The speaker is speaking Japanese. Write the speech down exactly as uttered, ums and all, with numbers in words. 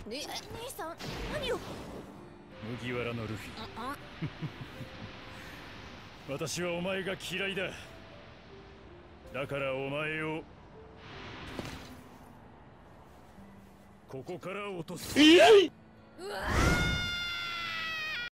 兄さん、何を。 麦わらのルフィ。私はお前が嫌いだ。だからお前をここから落とす。 うわー